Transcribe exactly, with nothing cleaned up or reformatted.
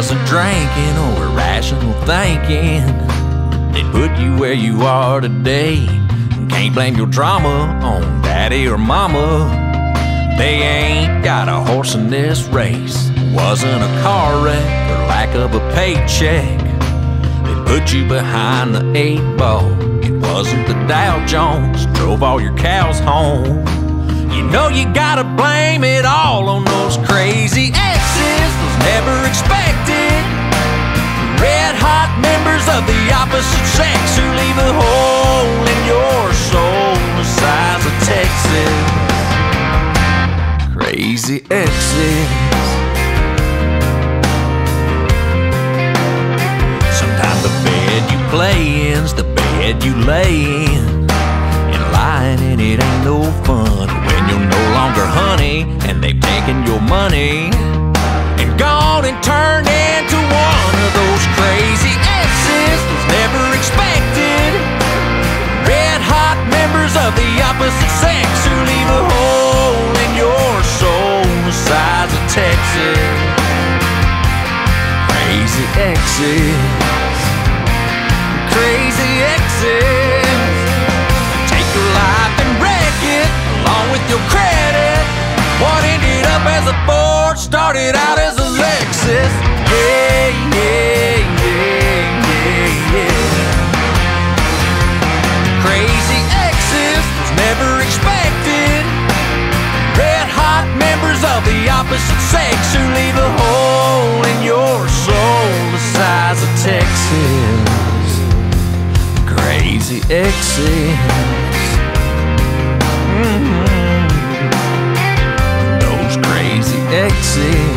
wasn't drinking or irrational thinking, they put you where you are today. Can't blame your drama on daddy or mama. They ain't got a horse in this race. It wasn't a car wreck or lack of a paycheck. They put you behind the eight ball. It wasn't the Dow Jones drove all your cows home. You know you gotta blame it all on those crazy exes, those never expected red hot members of the opposite sex who leave a hole in your soul the size of Texas. Crazy exes. Sometimes the bed you play in's the bed you lay in. And lying in it ain't no fun when you're no longer honey and they've taken your money and gone and turned into one of those crazy exes, those never expected red hot members of the opposite sex who leave a hole in your soul the size of Texas. Crazy exes, crazy exes. Take your life and wreck it along with your credit. What ended up as a Ford started out as a Lexus. Yeah, yeah, yeah, yeah, yeah. Crazy exes was never expected red hot members of the opposite sex who leave a hole in your soul the size of Texas. Crazy exes. Mm-hmm. Those crazy exes.